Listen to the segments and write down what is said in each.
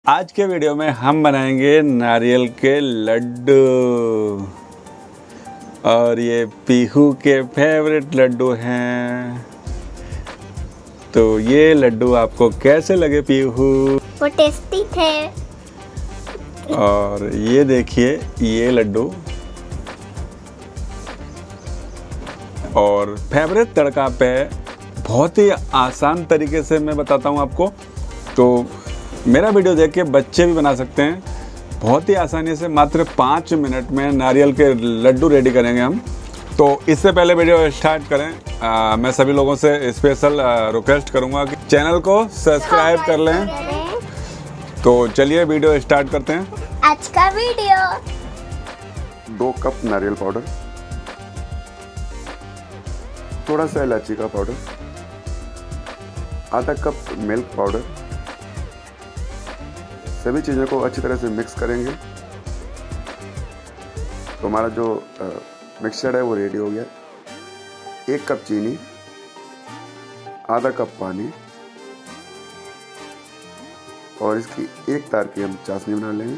आज के वीडियो में हम बनाएंगे नारियल के लड्डू और ये पीहू के फेवरेट लड्डू हैं। तो ये लड्डू आपको कैसे लगे पीहू? वो टेस्टी थे। और ये देखिए ये लड्डू और फेवरेट तड़का पे बहुत ही आसान तरीके से मैं बताता हूँ आपको। तो मेरा वीडियो देख के बच्चे भी बना सकते हैं बहुत ही आसानी से। मात्र 5 मिनट में नारियल के लड्डू रेडी करेंगे हम। तो इससे पहले वीडियो स्टार्ट करें मैं सभी लोगों से स्पेशल रिक्वेस्ट करूंगा कि चैनल को सब्सक्राइब कर लें। तो चलिए वीडियो स्टार्ट करते हैं। आज का वीडियो 2 कप नारियल पाउडर, थोड़ा सा इलायची का पाउडर, आधा कप मिल्क पाउडर। सभी चीज़ों को अच्छी तरह से मिक्स करेंगे। तो हमारा जो मिक्सचर है वो रेडी हो गया। 1 कप चीनी, आधा कप पानी और इसकी 1 तार की हम चाशनी बना लेंगे।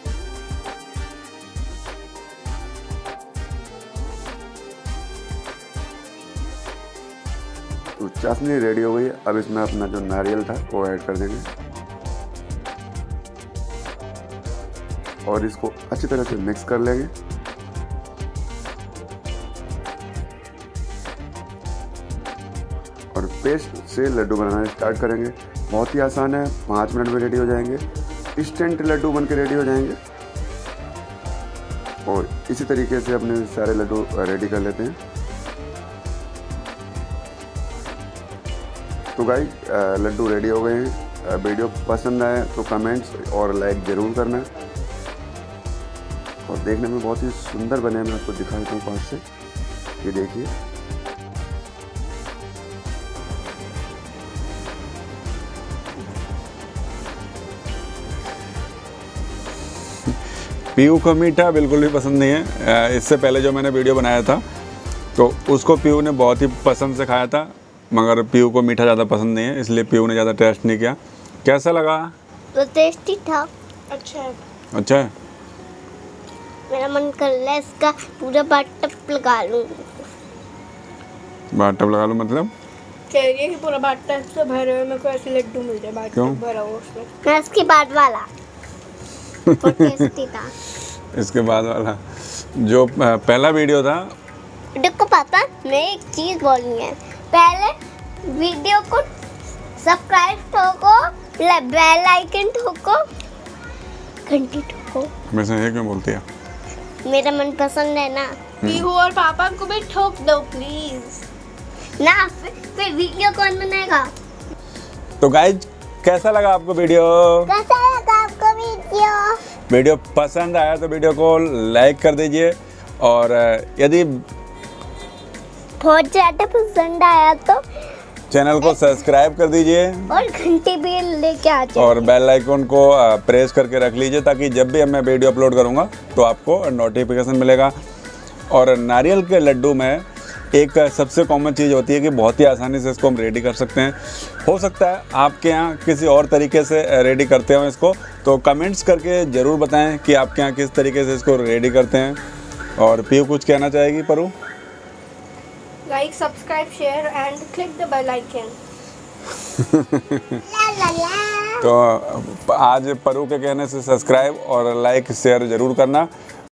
तो चाशनी रेडी हो गई। अब इसमें अपना जो नारियल था वो ऐड कर देंगे और इसको अच्छी तरह से मिक्स कर लेंगे। और पेस्ट से लड्डू बनाना स्टार्ट करेंगे। बहुत ही आसान है, 5 मिनट में रेडी हो जाएंगे। इंस्टेंट लड्डू बनके रेडी हो जाएंगे। और इसी तरीके से अपने सारे लड्डू रेडी कर लेते हैं। तो गाइस लड्डू रेडी हो गए हैं। वीडियो पसंद आए तो कमेंट्स और लाइक ज़रूर करना। और देखने में बहुत ही सुंदर बने। मैं आपको दिखा देता हूँ पास से। ये देखिए पीहू को मीठा बिल्कुल भी पसंद नहीं है। इससे पहले जो मैंने वीडियो बनाया था तो उसको पीहू ने बहुत ही पसंद से खाया था, मगर पीहू को मीठा ज़्यादा पसंद नहीं है, इसलिए पीहू ने ज़्यादा टेस्ट नहीं किया। कैसा लगा? तो टेस्टी था। अच्छा है। अच्छा है। मेरा मन कर रहा है इसका पूरा बाटप लगा लूं। बाटप लगा लूं मतलब? चाहिए कि पूरा बाटप से भरे हुए मेरे को ऐसे लड्डू मिल जाए। बाटप भरा हुआ उसमें। मैं इसके बाद वाला वो टेस्टी था। इसके बाद वाला जो पहला वीडियो था। देखो पापा, मैं एक चीज बोलनी है। पहले वीडियो को सब्सक्राइब ठोको, बेल आइकन ठोको, घंटी ठोको। मैं से ये क्यों बोलती है? मेरा मन पसंद है ना। पीहू और पापा को भी ठोक दो प्लीज ना। फिर वीडियो कौन बनाएगा? तो गाइज कैसा लगा आपको वीडियो? कैसा लगा आपको वीडियो? वीडियो पसंद आया तो वीडियो को लाइक कर दीजिए। और यदि बहुत ज़्यादा पसंद आया तो चैनल को सब्सक्राइब कर दीजिए और घंटी भी लेके आ जाइए और बेल आइकन को प्रेस करके रख लीजिए, ताकि जब भी मैं वीडियो अपलोड करूंगा तो आपको नोटिफिकेशन मिलेगा। और नारियल के लड्डू में एक सबसे कॉमन चीज़ होती है कि बहुत ही आसानी से इसको हम रेडी कर सकते हैं। हो सकता है आपके यहाँ किसी और तरीके से रेडी करते हो इसको, तो कमेंट्स करके ज़रूर बताएं कि आपके यहाँ किस तरीके से इसको रेडी करते हैं। और पीहू कुछ कहना चाहेगी? Paru? Like, subscribe, share and click the bell icon. तो आज परू के कहने से सब्सक्राइब और लाइक शेयर ज़रूर करना।